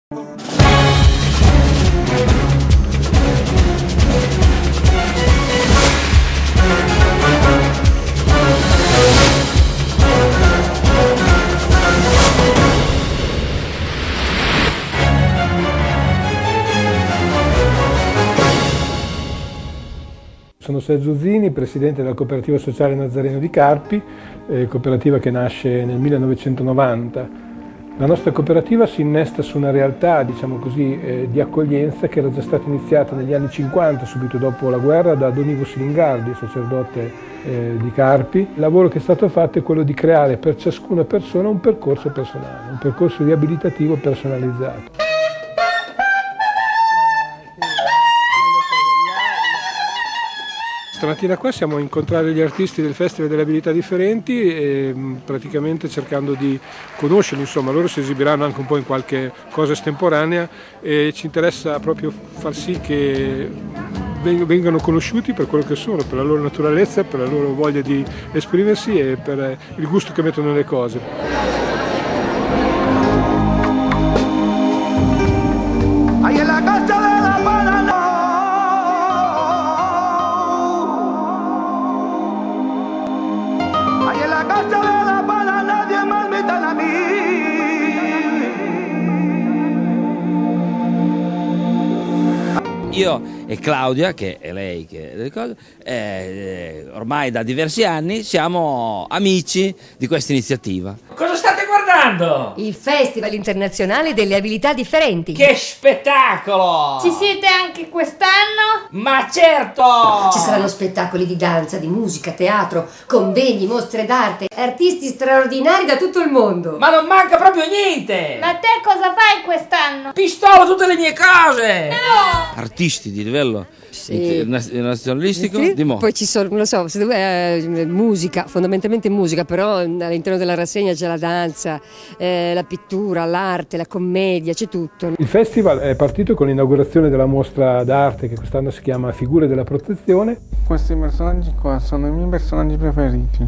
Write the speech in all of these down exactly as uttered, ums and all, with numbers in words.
Sono Sergio Zini, presidente della Cooperativa Sociale Nazareno di Carpi, eh, cooperativa che nasce nel millenovecentonovanta. La nostra cooperativa si innesta su una realtà, diciamo così, eh, di accoglienza che era già stata iniziata negli anni cinquanta, subito dopo la guerra, da Don Ivo Silingardi, sacerdote eh, di Carpi. Il lavoro che è stato fatto è quello di creare per ciascuna persona un percorso personale, un percorso riabilitativo personalizzato. Stamattina qua siamo a incontrare gli artisti del Festival delle Abilità Differenti e praticamente cercando di conoscerli, insomma loro si esibiranno anche un po' in qualche cosa estemporanea e ci interessa proprio far sì che vengano conosciuti per quello che sono, per la loro naturalezza, per la loro voglia di esprimersi e per il gusto che mettono nelle cose. Io e Claudia, che è lei che eh, ormai da diversi anni siamo amici di questa iniziativa. Cosa state guardando? Il Festival Internazionale delle Abilità Differenti. Che spettacolo! Ci siete anche quest'anno? Ma certo! Ci saranno spettacoli di danza, di musica, teatro, convegni, mostre d'arte, artisti straordinari da tutto il mondo. Ma non manca proprio niente! Ma te cosa fai quest'anno? Pistolo tutte le mie cose! No! Artisti di livello sì. nazionalistico, sì. di mo. Poi ci sono, non lo so, eh, musica, fondamentalmente musica, però all'interno della rassegna c'è la danza, eh, la pittura, l'arte, la commedia, c'è tutto. Il festival è partito con l'inaugurazione della mostra d'arte che quest'anno si chiama Figure della Protezione. Questi personaggi qua sono i miei personaggi preferiti.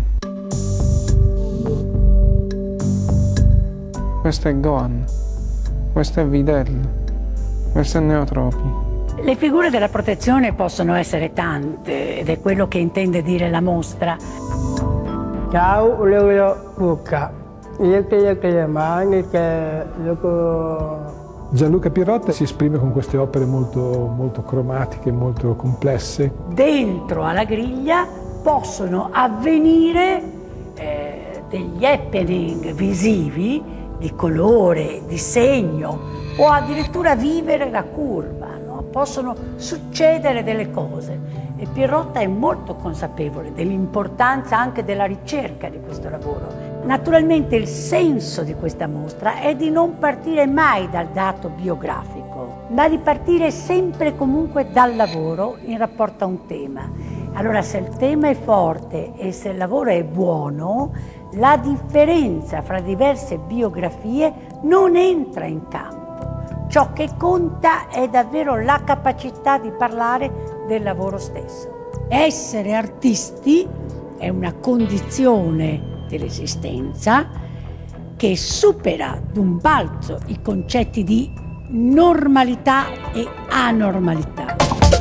Questo è Gohan, questo è Videl, questo è Neotropi. Le figure della protezione possono essere tante ed è quello che intende dire la mostra. Ciao, Leo Cucca. Io credo che le mani che dopo... Gianluca Pirotta si esprime con queste opere molto, molto cromatiche, molto complesse. Dentro alla griglia possono avvenire eh, degli happening visivi di colore, di segno o addirittura vivere la curva. Possono succedere delle cose e Pirotta è molto consapevole dell'importanza anche della ricerca di questo lavoro. Naturalmente il senso di questa mostra è di non partire mai dal dato biografico, ma di partire sempre e comunque dal lavoro in rapporto a un tema. Allora se il tema è forte e se il lavoro è buono, la differenza fra diverse biografie non entra in campo. Ciò che conta è davvero la capacità di parlare del lavoro stesso. Essere artisti è una condizione dell'esistenza che supera d'un balzo i concetti di normalità e anormalità.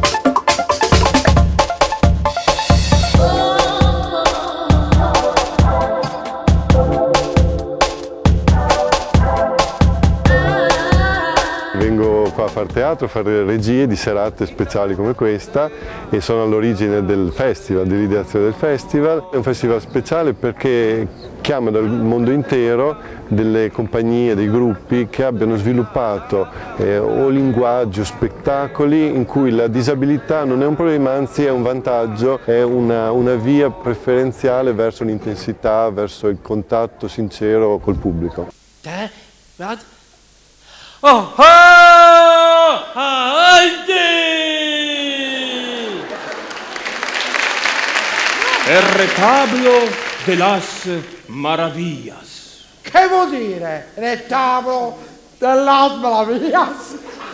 Vengo qua a fare teatro, a fare regie di serate speciali come questa e sono all'origine del festival, dell'ideazione del festival. È un festival speciale perché chiama dal mondo intero delle compagnie, dei gruppi che abbiano sviluppato eh, o linguaggi o spettacoli in cui la disabilità non è un problema, anzi è un vantaggio, è una, una via preferenziale verso l'intensità, verso il contatto sincero col pubblico. Eh? Vad? Oh, oh, avanti! El retablo de las maravillas. Che vuol dire retablo de las maravillas?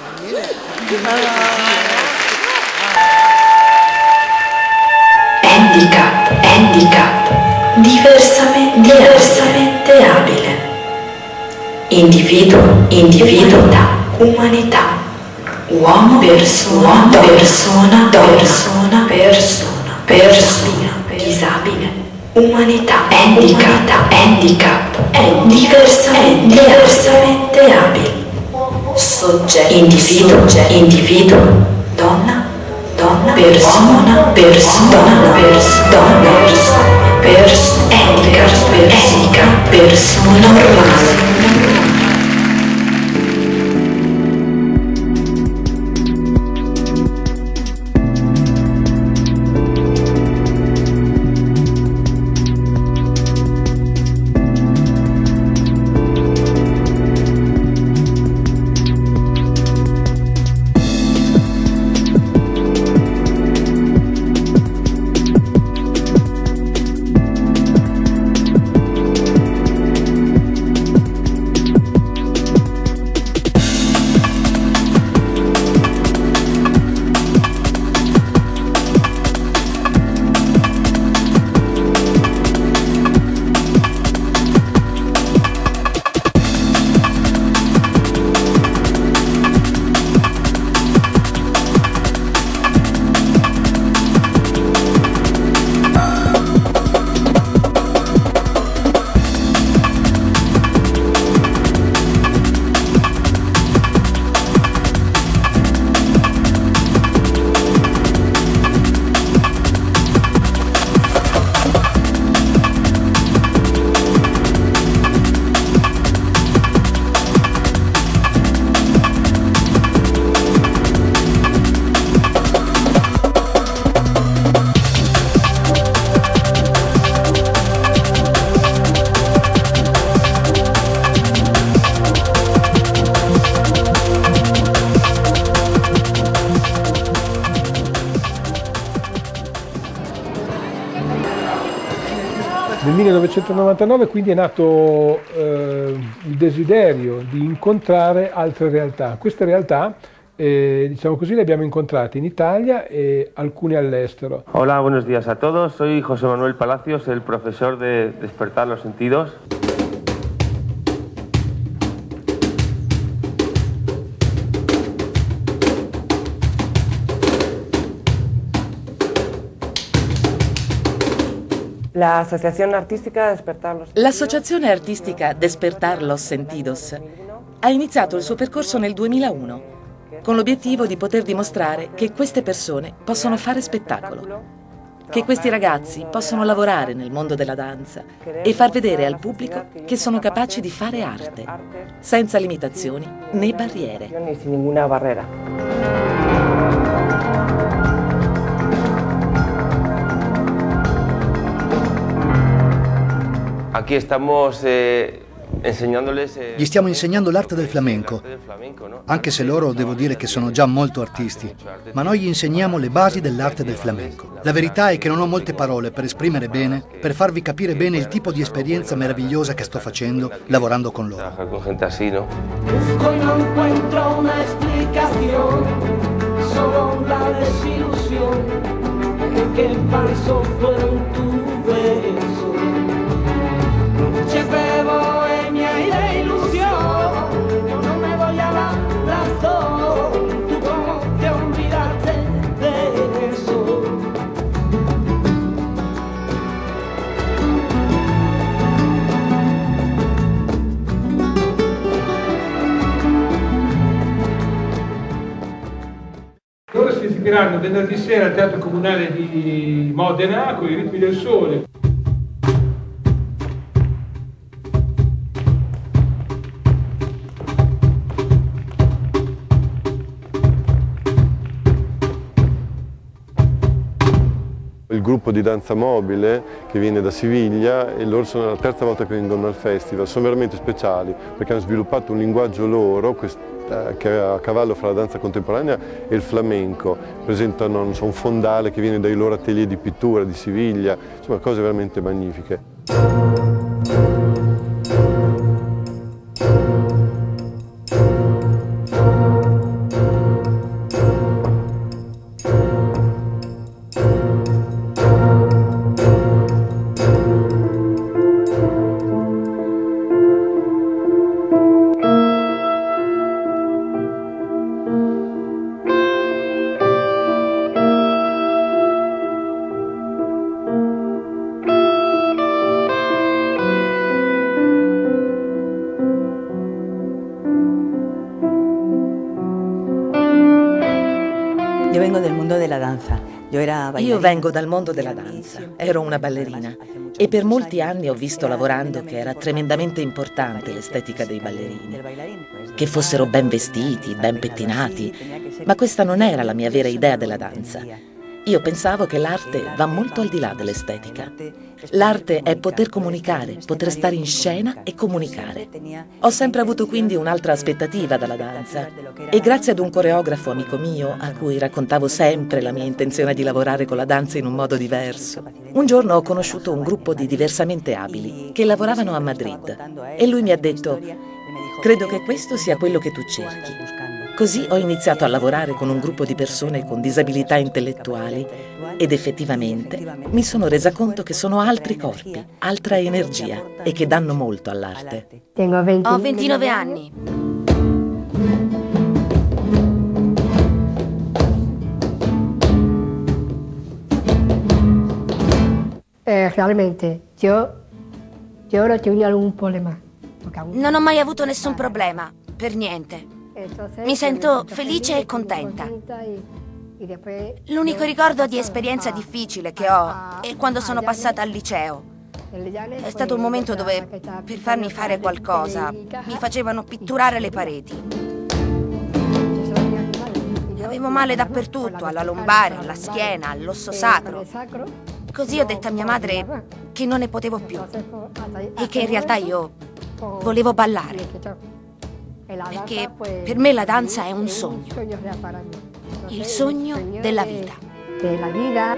Handicap, handicap, diversamente, diversamente abile. Individuo, individuo, umanità, uomo, persona, persona, persona, persona, persona, disabile, umanità, handicap, handicap, diversamente, diversamente abile, soggetto, individuo, individuo, donna, donna, persona, persona, persona, persona, persona, handicap, handicap, persona normale. Nel millenovecentonovantanove quindi è nato eh, il desiderio di incontrare altre realtà. Queste realtà, eh, diciamo così, le abbiamo incontrate in Italia e alcune all'estero. Hola, buenos días a todos. Soy José Manuel Palacios, el profesor de Despertar los Sentidos. L'associazione artistica Despertar los L'associazione artistica Despertar los Sentidos ha iniziato il suo percorso nel duemilauno con l'obiettivo di poter dimostrare che queste persone possono fare spettacolo, che questi ragazzi possono lavorare nel mondo della danza e far vedere al pubblico che sono capaci di fare arte, senza limitazioni né barriere. Sin ninguna barrera. Aquí estamos eh, enseñándoles... Eh, Gli stiamo insegnando l'arte del flamenco, anche se loro devo dire che sono già molto artisti, ma noi gli insegniamo le basi dell'arte del flamenco. La verità è che non ho molte parole per esprimere bene, per farvi capire bene il tipo di esperienza meravigliosa che sto facendo lavorando con loro. Con gente así, ¿no? Busco y no encuentro una explicación, solo la desilusión de que falso fueron tus besos. Noche de bohemia y de ilusión, yo no me doy a la razón. Tú cómo te olvidaste de eso. Loro si esibiranno venerdì sera al Teatro Comunale di Modena con i Ritmi del Sole. Il gruppo di danza mobile che viene da Siviglia e loro sono la terza volta che vengono al festival, sono veramente speciali perché hanno sviluppato un linguaggio loro che è a cavallo fra la danza contemporanea e il flamenco, presentano non so, un fondale che viene dai loro atelier di pittura di Siviglia, insomma cose veramente magnifiche. Io vengo del mondo della danza. Io vengo dal mondo della danza, ero una ballerina e per molti anni ho visto lavorando che era tremendamente importante l'estetica dei ballerini, che fossero ben vestiti, ben pettinati, ma questa non era la mia vera idea della danza. Io pensavo che l'arte va molto al di là dell'estetica. L'arte è poter comunicare, poter stare in scena e comunicare. Ho sempre avuto quindi un'altra aspettativa dalla danza e grazie ad un coreografo amico mio, a cui raccontavo sempre la mia intenzione di lavorare con la danza in un modo diverso, un giorno ho conosciuto un gruppo di diversamente abili che lavoravano a Madrid e lui mi ha detto: credo che questo sia quello che tu cerchi. Così ho iniziato a lavorare con un gruppo di persone con disabilità intellettuali ed effettivamente mi sono resa conto che sono altri corpi, altra energia e che danno molto all'arte. Ho ventinove anni. Eh, realmente, io, io ora tengo algún problema. Non ho mai avuto nessun problema, per niente. Mi sento felice e contenta. L'unico ricordo di esperienza difficile che ho è quando sono passata al liceo. È stato un momento dove, per farmi fare qualcosa, mi facevano pitturare le pareti. Avevo male dappertutto, alla lombare, alla schiena, all'osso sacro. Così ho detto a mia madre che non ne potevo più e che in realtà io volevo ballare. Perché per me la danza è un sogno, il sogno della vita. Della vita.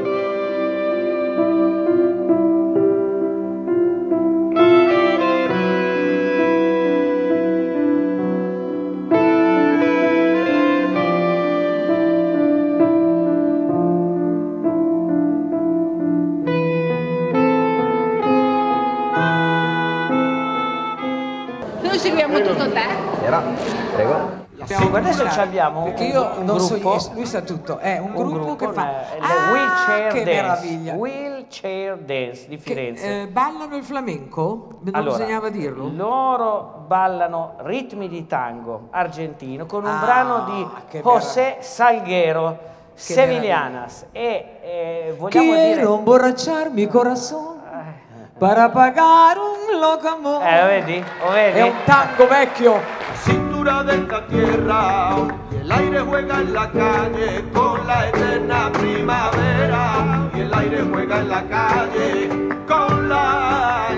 Noi seguiamo tutto te. Prego. Sì, adesso ci abbiamo perché un, io un non gruppo, so, lui sa tutto, è un, un gruppo, gruppo che fa le ah, wheelchair che dance, meraviglia. wheelchair dance di Firenze. Che, eh, ballano il flamenco? Non allora, bisognava dirlo? Loro ballano ritmi di tango argentino con un Ah, brano di José Salguero, Sevillanas e eh, vogliamo Quiero dire emborracharmi corazón para pagar un loco amor. Eh, vedi? Lo vedi? È un tango vecchio. Cintura de esta tierra, y el aire juega en la calle con la eterna primavera, y el aire juega en la calle con la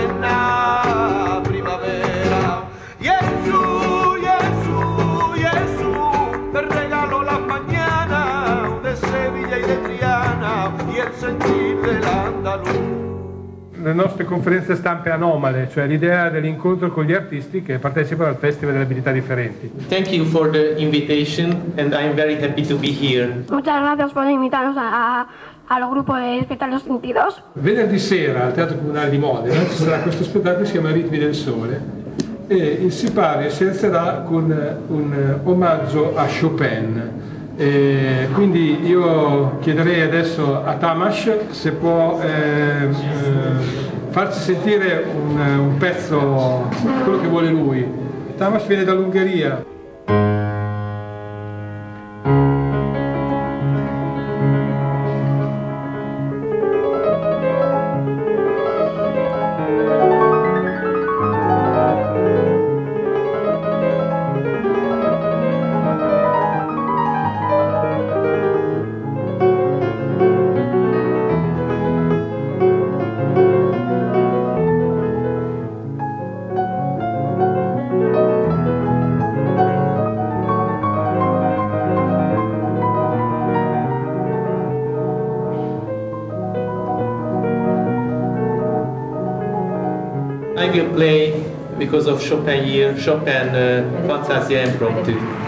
eterna primavera. Jesús, Jesús, Jesús, te regalo las mañanas de Sevilla y de Triana y el sentir del andaluz. Le nostre conferenze stampe anomale, cioè l'idea dell'incontro con gli artisti che partecipano al Festival delle Abilità Differenti. Thank you for the invitation and I'm very happy to be here. Muchas gracias por invitarnos a, a, al grupo de Despertar los Sentidos. Venerdì sera al Teatro Comunale di Modena ci sarà questo spettacolo che si chiama Ritmi del Sole e il sipario si alzerà con un omaggio a Chopin. E quindi io chiederei adesso a Tamás se può eh, eh, farci sentire un, un pezzo, quello che vuole lui. Tamás viene dall'Ungheria. I will play, because of Chopin year, Chopin uh, Fantasia Impromptu.